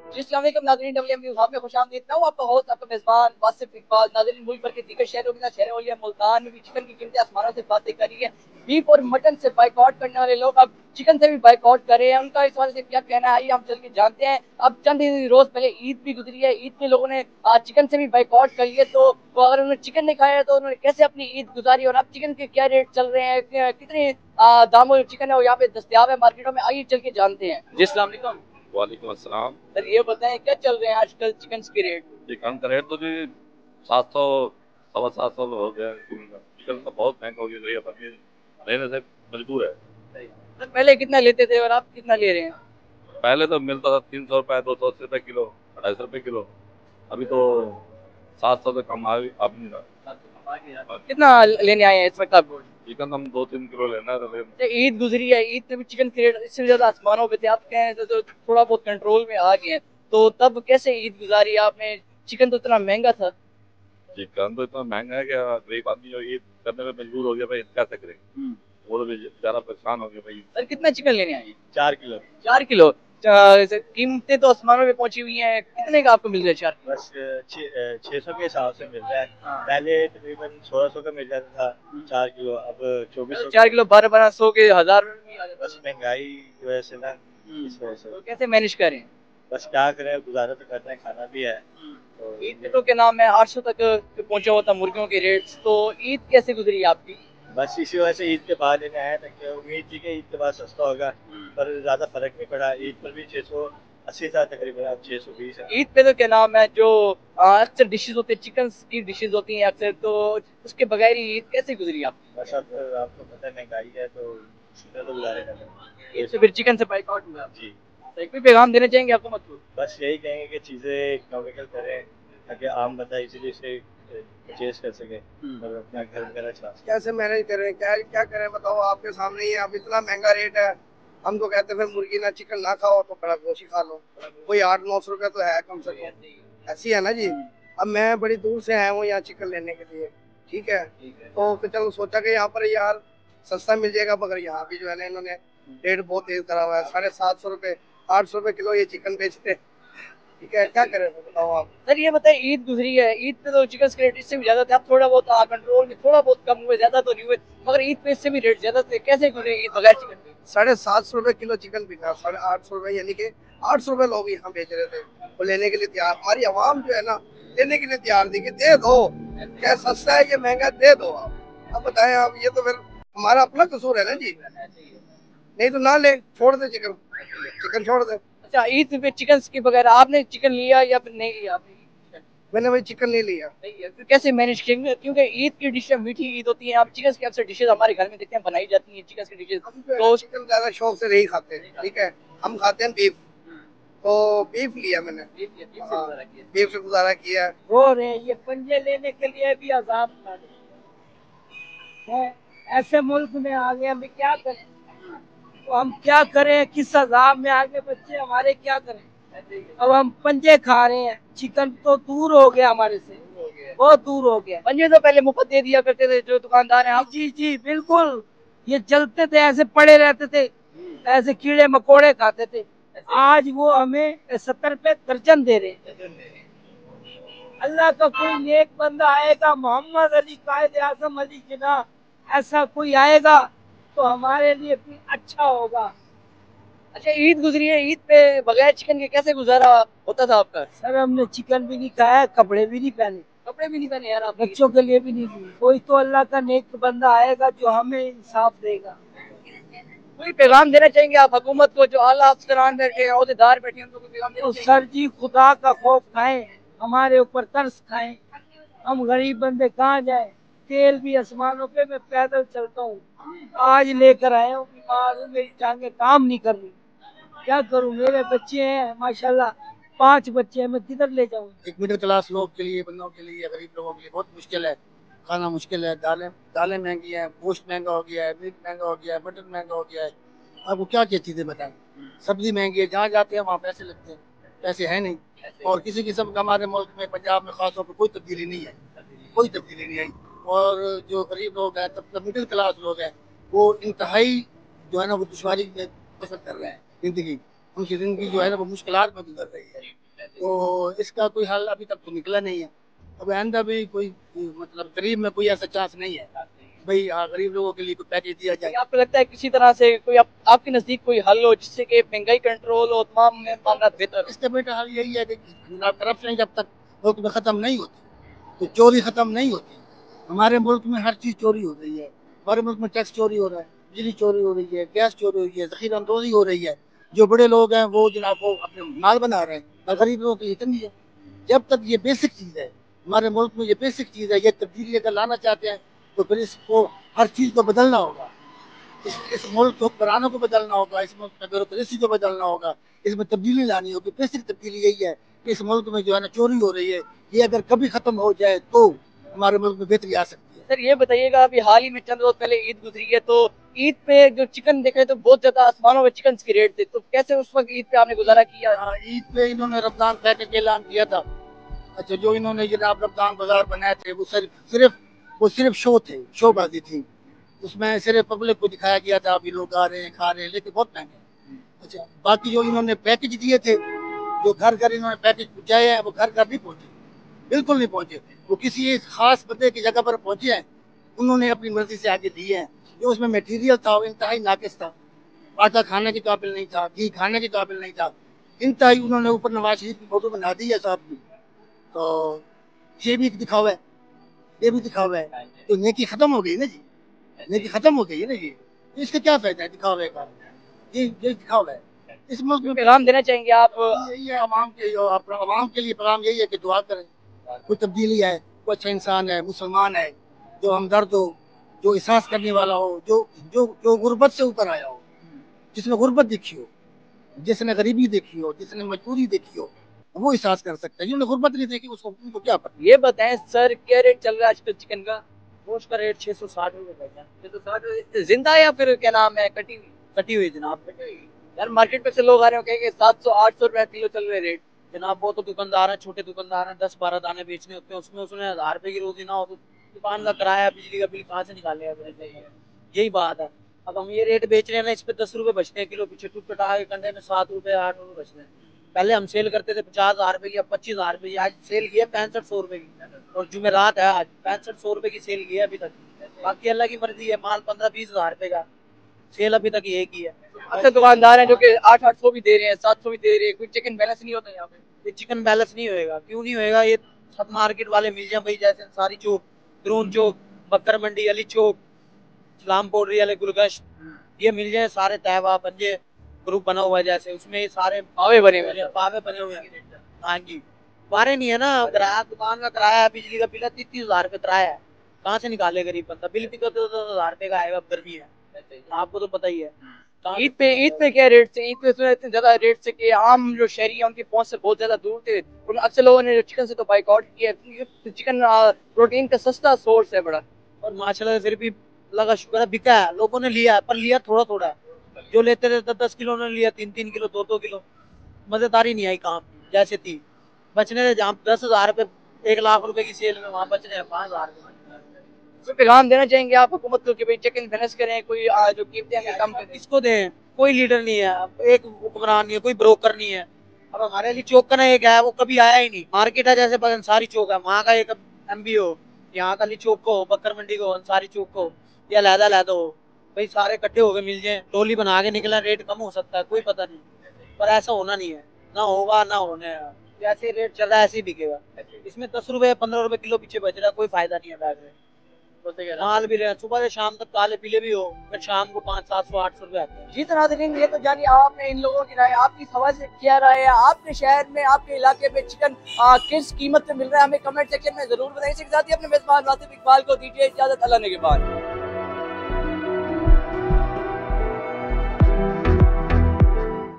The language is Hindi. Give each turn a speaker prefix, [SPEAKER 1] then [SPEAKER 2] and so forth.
[SPEAKER 1] अस्सलाम वालेकुम नाज़रीन, WM न्यूज़ में खुशामदीद। मैं हूं आपका होस्ट, आपका मेज़बान वासिफ इकबाल। नाज़रीन, मुल्क भर के दीगर शहरों में शहर और मुल्तान में भी चिकन की कीमतें आसमानों से बातें कर रही है। बीफ और मटन से बाइकआउट करने वाले लोग अब चिकन से भी बाइकआउट कर रहे हैं। उनका इस वाले से क्या कहना है, आइए हम चल के जानते हैं। अब चंद ही रोज पहले ईद भी गुजरी है। ईद में लोगों ने चिकन से भी बाइकआउट कर लिया। तो अगर उन्होंने चिकन नहीं खाया तो उन्होंने कैसे अपनी ईद गुजारी, और अब चिकन के क्या रेट चल रहे हैं, कितने दामों चिकन है वो यहाँ पे दस्तयाब है मार्केटों में, आइए चल के जानते हैं। जी अस्सलाम वालेकुम।
[SPEAKER 2] वालेकुम अस्सलाम।
[SPEAKER 1] सर ये बताएं क्या चल रहे हैं आजकल चिकन के रेट?
[SPEAKER 2] चिकन का रेट तो जी 700 750 हो गया। चिकन तो बहुत महंगा हो गया, अभी लेने से मजबूर है।
[SPEAKER 1] सर पहले कितना लेते थे और आप कितना ले रहे हैं?
[SPEAKER 2] पहले तो मिलता था 300 रुपए, 280 रुपए किलो, 250 रुपए किलो। अभी तो 700 से कम अब नहीं रहा।
[SPEAKER 1] कितना लेने आए हैं इस वक्त आप?
[SPEAKER 2] चिकन हम 2-3 किलो लेना है।
[SPEAKER 1] ईद गुजरी है, ईद में भी चिकन के रेट इससे ज्यादा आसमानों पे थे। आप कहें तो थोड़ा बहुत कंट्रोल में आ गए हैं। तो तब कैसे ईद गुजारी आपने? चिकन तो इतना महंगा था।
[SPEAKER 2] चिकन तो इतना महंगा है कि गरीब आदमी जो ईद करने में मजबूर हो गया भाई, कैसे करे। वो तो बेचारा परेशान हो गया भाई।
[SPEAKER 1] सर कितना चिकन लेने आए हैं?
[SPEAKER 2] 4 किलो।
[SPEAKER 1] 4 किलो। कीमतें तो आसमानों में पहुंची हुई हैं। कितने का आपको मिल रहा है 4 किलो?
[SPEAKER 3] बस 600 के हिसाब से मिल रहा है। पहले तकरीबन 1600 का मिल जाता था 4 किलो, अब 2400।
[SPEAKER 1] 4 किलो 1200 के 1000 में भी आ जाता है।
[SPEAKER 3] बस महंगाई की वजह से ना, इस वजह से
[SPEAKER 1] तो कैसे मैनेज करें?
[SPEAKER 3] बस क्या करें, गुजारा तो करना है, खाना भी है। तो
[SPEAKER 1] ईद पे तो क्या नाम है 800 तक पहुंचा हुआ था मुर्गियों के रेट्स। तो ईद कैसे गुजरी आपकी?
[SPEAKER 3] बस इसी वजह से ईद के बाद लेने आया था कि उम्मीद थी कि ईद के बाद सस्ता होगा, पर ज़्यादा फर्क नहीं पड़ा। ईद पर भी 680 था तकरीबन, अब 620 है।
[SPEAKER 1] ईद पे तो क्या नाम है जो अक्सर डिशेज होते हैं, चिकन की डिशेज होती हैं अक्सर, तो उसके बगैर ही ईद कैसे गुजरी आपकी?
[SPEAKER 3] बस अब आपको पता है महंगाई है, तो इसमें तो गुजारे करना
[SPEAKER 1] ईद से फिर चिकन से बाइकआउट हुआ
[SPEAKER 3] जी।
[SPEAKER 1] तो एक भी पैगाम देना चाहेंगे आपको मत?
[SPEAKER 3] बस यही कहेंगे कि चीज़ें इकोनॉमिकल करें ताकि आम बंदा इजीली से परचेज कर सके और अपना घर वगैरह चला सके।
[SPEAKER 4] कैसे मैनेज करें, क्या क्या करें बताओ, आपके सामने ही है। अब इतना महंगा रेट है। हम तो कहते हैं फिर मुर्गी ना चिकन ना खाओ तो बड़ा गोश्त ही खा लो। कोई 800-900 रुपया तो है कम से कम। ऐसी है ना जी। अब मैं बड़ी दूर से आया हूँ यहाँ चिकन लेने के लिए, ठीक है। तो फिर चलो सोचा कि यहाँ पर यार सस्ता मिल जाएगा, मगर यहाँ भी जो है ना इन्होंने रेट बहुत तेज करा हुआ है। 750 रुपये 800 रुपये किलो ये चिकन बेचते हैं, ठीक है। क्या करें बताओ आप?
[SPEAKER 1] सर ये बताइए, ईद गुजरी है, ईद पे तो चिकन के रेट इससे भी ज्यादा थे। अब थोड़ा बहुत कंट्रोल में, थोड़ा बहुत कम हुए, ज्यादा तो नहीं हुए, मगर ईद पे इससे भी रेट ज्यादा थे। कैसे गुजरे ईद बगैर चिकन के?
[SPEAKER 4] 750 रुपये किलो चिकन बिका, 850 रुपये, यानी कि 800 रुपये लोग यहाँ बेच रहे थे। वो लेने के लिए तैयार, हमारी आवाम जो है ना लेने के लिए तैयार थी कि दे दो, क्या सस्ता है, ये महंगा, दे दो आप। अब बताएं आप, ये तो फिर हमारा अपना कसूर है ना जी। नहीं तो ना ले, छोड़ दे चिकन, चिकन छोड़ दे।
[SPEAKER 1] अच्छा, ईद पे चिकन के बगैर आपने चिकन लिया या फिर नहीं लिया?
[SPEAKER 4] मैंने भाई चिकन नहीं लिया।
[SPEAKER 1] नहीं है फिर कैसे मैनेज करेंगे? क्योंकि ईद की डिशें मीठी ईद होती है। आप चिकन की अक्सर डिशेज हमारे घर में देखते हैं बनाई जाती हैं, चिकन की डिशेज।
[SPEAKER 4] हम
[SPEAKER 1] तो
[SPEAKER 4] चिकन ज्यादा शौक से नहीं खाते, ठीक है। हम खाते हैं बीफ, तो बीफ लिया मैंने। बीफ से गुजारा किया।
[SPEAKER 5] रो रहे हैं, ये पंजे लेने के लिए भी अजाब उठा रहे हैं। ऐसे मुल्क में आ गए, अभी क्या करें? तो हम क्या करें, किस अजाब में आ गए बच्चे हमारे, क्या करें? अब हम पंजे खा रहे हैं, चिकन तो दूर हो गया हमारे से, बहुत दूर हो गया।
[SPEAKER 1] पंजे तो पहले मुफ्त दे दिया करते थे जो दुकानदार हैं। आप
[SPEAKER 5] जी जी बिल्कुल, ये चलते थे, ऐसे पड़े रहते थे, ऐसे कीड़े मकोड़े खाते थे। आज वो हमें 70 रुपए दर्जन दे रहे हैं। अल्लाह का कोई नेक बंदा आएगा, मोहम्मद अली कायद आजम अली जिना, ऐसा कोई आएगा तो हमारे लिए भी अच्छा होगा।
[SPEAKER 1] अच्छा, ईद गुजरी है, ईद पे बगैर चिकन के कैसे गुजारा होता था आपका?
[SPEAKER 5] सर हमने चिकन भी नहीं खाया, कपड़े भी नहीं पहने,
[SPEAKER 1] कपड़े भी नहीं पहने यार आप?
[SPEAKER 5] बच्चों के लिए भी नहीं लिए। कोई तो अल्लाह का नेक बंदा आएगा जो हमें इंसाफ देगा।
[SPEAKER 1] कोई पैगाम देना चाहेंगे आप हुकूमत को, जो आला अफसरान बैठे हैं, अहदेदार बैठे हैं, उनको कोई पैगाम देना
[SPEAKER 5] तो
[SPEAKER 1] चाहेंगे?
[SPEAKER 5] सर जी खुदा का खौफ खाएं, हमारे ऊपर तरस खाएं। हम गरीब बंदे कहाँ जाए? तेल भी आसमानों पे, मैं पैदल चलता हूँ। आज लेकर आया हूँ, बीमार हूँ, मेरी टांगे काम नहीं कर रही, क्या करूँ? मेरे बच्चे हैं माशाल्लाह, 5 बच्चे हैं, मैं किधर ले जाऊँ?
[SPEAKER 4] एक मिडिल क्लास लोग के लिए, बंदों के लिए, गरीब लोगों के लिए बहुत मुश्किल है। खाना मुश्किल है, दालें दालें महंगी हैं, गोश्त महंगा हो गया है, मीट महंगा हो गया है, मटन महंगा हो गया है। आपको क्या क्या चीज़ें बताएं। सब्जी महंगी है, जहाँ जाते हैं वहाँ पैसे लगते हैं, पैसे हैं नहीं। और किसी किस्म का हमारे मुल्क में, पंजाब में खास तौर पर कोई तब्दीली नहीं है, कोई तब्दीली नहीं आई। और जो गरीब लोग हैं, तब मिडिल क्लास लोग हैं, वो इंतहाई जो है ना वो दुश्वारी बसर कर रहे हैं जिंदगी। उनकी ज़िंदगी जो है ना वो मुश्किलात में गुजर रही है। तो इसका कोई हल अभी तक तो निकला नहीं है। अब आइंदा भी कोई मतलब करीब में कोई ऐसा चांस नहीं है भाई गरीब लोगों के लिए कोई पैकेज दिया जाए।
[SPEAKER 1] आपको लगता है किसी तरह से कोई आपके नज़दीक कोई हल हो जिससे कि महंगाई कंट्रोल हो, तमाम मामला बेहतर?
[SPEAKER 4] इसका बेटा हल यही है कि करप्शन जब तक मुल्क में ख़त्म नहीं होती, तो चोरी ख़त्म नहीं होती। हमारे मुल्क में हर चीज़ चोरी हो रही है। हमारे मुल्क में टैक्स चोरी हो रहा है, बिजली चोरी हो रही है, गैस चोरी हो रही है, ज़ख़ीरा अंदोज़ी हो रही है। जो बड़े लोग हैं वो जनाब वो अपने माल बना रहे हैं और गरीब लोगों के लिए तंगी है। जब तक ये बेसिक चीज़ है हमारे मुल्क में, ये बेसिक चीज़ है, ये तब्दीली अगर लाना चाहते हैं तो फिर इसको हर चीज़ को बदलना होगा। इस मुल्क के हुक्मरानों को बदलना होगा, इस मुल्क में ब्यूरोक्रेसी को बदलना होगा, इसमें तब्दीली लानी होगी। बेसिक तब्दीली यही है कि इस मुल्क में जो है ना चोरी हो रही है, ये अगर कभी ख़त्म हो जाए तो हमारे मुल्क में बेहतरी आ सकती है।
[SPEAKER 1] सर ये बताइएगा, अभी हाल ही में चंद रोज पहले ईद गुजरी है, तो ईद पे जो चिकन देखे तो बहुत ज्यादा आसमानों में चिकन के रेट थे, तो कैसे उस वक्त ईद पे आपने गुजारा किया?
[SPEAKER 4] ईद पे इन्होंने रमजान पैकेज का ऐलान किया था। अच्छा, जो इन्होंने जनाब रमजान बाजार बनाए थे वो सिर्फ शो थे, शोबाजी थी। उसमें सिर्फ पब्लिक को दिखाया गया था अभी लोग आ रहे हैं खा रहे हैं, लेकिन बहुत महंगे। अच्छा, बाकी जो इन्होंने पैकेज दिए थे, जो घर घर इन्होंने पैकेज पहुँचाए हैं, वो घर घर नहीं पहुँचे, बिल्कुल नहीं पहुँचे। वो किसी एक खास बंदे की जगह पर पहुँचे हैं, उन्होंने अपनी मर्जी से आगे दिए हैं। जो उसमें मटेरियल था वो इंतहाई नाकिस था, आटा खाने के काबिल नहीं था, घी खाने के काबिल नहीं था, इंतहाई उन्होंने ऊपर नवाज शरीफ की फोटो बना दी है साहब की। तो ये भी दिखावा है, ये भी दिखावा है। तो नेकी खत्म हो गई ना जी, नेकी खत्म हो गई है ना जी। इसका क्या फायदा है दिखावे का? ये दिखावा है। इस मुल्क में
[SPEAKER 1] पैगाम देना चाहेंगे आप?
[SPEAKER 4] यही है आवाम के लिए पैगाम यही है कि दुआ करें, कोई तब्दीली है, कोई अच्छा इंसान है, मुसलमान है, जो हमदर्द हो, जो एहसास करने वाला हो, जो गुर्बत से ऊपर आया हो, जिसने गुर्बत देखी हो, जिसने गरीबी देखी हो, जिसने मजबूरी देखी हो, वो एहसास कर सकता है। जिन्होंने गुर्बत नहीं देखी उसको उनको क्या पता।
[SPEAKER 1] ये बताएं सर, क्या रेट चल रहा है आजकल चिकन का?
[SPEAKER 5] गोश्त का रेट 660 रुपये है।
[SPEAKER 1] 660 जिंदा है या फिर क्या नाम है कटी हुई?
[SPEAKER 5] कटी हुई जनाब।
[SPEAKER 1] यार मार्केट पे से लोग आ रहे हो कहेंगे 700-800 रुपए किलो चल रहे रेट।
[SPEAKER 5] जनाब वो तो दुकानदार है, छोटे दुकानदार हैं, 10-12 दाने बेचने होते हैं, उसमें उसने 1000 रुपये की रोजी ना हो तो दुकान का किराया, बिजली का बिल कहाँ से निकालेगा? यही बात है। अब हम ये रेट बेच रहे हैं ना, इस पे 10 रुपये बचते हैं किलो, पीछे टूट पटा के कंडे में 7 रुपये 8 रुपये बचते हैं। पहले हम सेल करते थे 50,000 रुपये की, अब 25,000 रुपये की। आज सेल की है 6500 रुपये की, और जुमेरात है आज, 6500 रुपये की सेल की है अभी तक। बाकी अल्लाह की मर्जी है, माल 15-20 हजार रुपये का, सेल अभी तक ये की है।
[SPEAKER 1] अच्छा, दुकानदार हैं जो कि 800-800 भी दे रहे हैं, 700 भी दे रहे हैं, कोई चिकन बैलेंस नहीं होता यहाँ पे?
[SPEAKER 5] ये चिकन बैलेंस नहीं होएगा। क्यों नहीं होएगा? ये सब मार्केट वाले मिल जाए भाई, जैसे सारी चौक, द्रोन चौक, बकर मंडी, अली चौक, इस्लाम पोडरी वाले गुलगश, ये मिल जाए सारे तहवा पंजे ग्रुप बना हुआ है, जैसे उसमें सारे
[SPEAKER 1] पावे बने हुए हैं।
[SPEAKER 5] पावे बने हुए हैं। हाँ जी, बारे नहीं है ना, किराया दुकान का किराया, बिजली का बिल है 30,000 रुपये किराया है, कहाँ से निकाले गरीब बंदा? बिल भी तो 10,000 रुपये का आएगा, गर्मी है, आपको तो पता ही है।
[SPEAKER 1] ईद पे क्या रेट से? ईद पे सुना इतने ज्यादा रेट से कि आम जो शहरी है उनकी पहुंच से बहुत ज्यादा दूर थे। अक्सर लोगों ने चिकन से तो बाइकआउट किया। चिकन प्रोटीन का सस्ता सोर्स है बड़ा,
[SPEAKER 5] और माशाल्लाह फिर भी लगा शुक्र है बिका है, लोगों ने लिया है, पर लिया थोड़ा थोड़ा। जो लेते थे 10-10 किलो ने लिया, 3-3 किलो, 2-2 किलो। मजेदारी नहीं आई काम जैसे थी। बचने थे जहाँ 10,000 रुपये 1 लाख रुपए की सेल में, वहाँ बच रहे हैं 5,000 रुपये।
[SPEAKER 1] कोई पैगाम देना चाहेंगे आप हुकूमत को कि भाई चिकन बैलेंस करें, कोई जो कीमतें कम करें?
[SPEAKER 5] किसको दें? कोई लीडर नहीं है, एक हुक्मरान नहीं है, कोई ब्रोकर नहीं है। अब हमारे अली चौक का ना एक है, वो कभी आया ही नहीं। मार्केट है जैसे अंसारी चौक है, वहाँ का एक MB हो, यहाँ का अली चौक को, बकर मंडी को, अंसारी चौक को, या लहदा हो भाई, सारे इकट्ठे होके मिल जाए, टोली बना के निकला, रेट कम हो सकता है, कोई पता नहीं। पर ऐसा होना नहीं है, ना होगा ना होने। जैसे रेट चल रहा है ऐसे ही बिकेगा। इसमें 10 रुपये 15 रुपये किलो पीछे बच रहा है, कोई फायदा नहीं है बैग में। माल भी रहे सुबह से शाम तक, काले पीले भी हो, फिर शाम को 500-700-800 रुपये आते हैं।
[SPEAKER 1] जी नाज़रीन, ये तो जानिए आपने इन लोगों की राय, आपकी हवा से क्या राय है? आपके शहर में, आपके इलाके में चिकन किस कीमत में मिल रहा है? हमें कमेंट सेक्शन में जरूर बताइए। इसके साथ ही अपने मेजबान वासिफ इकबाल को दीजिए इजाजत, अल्लाह ने के बाद।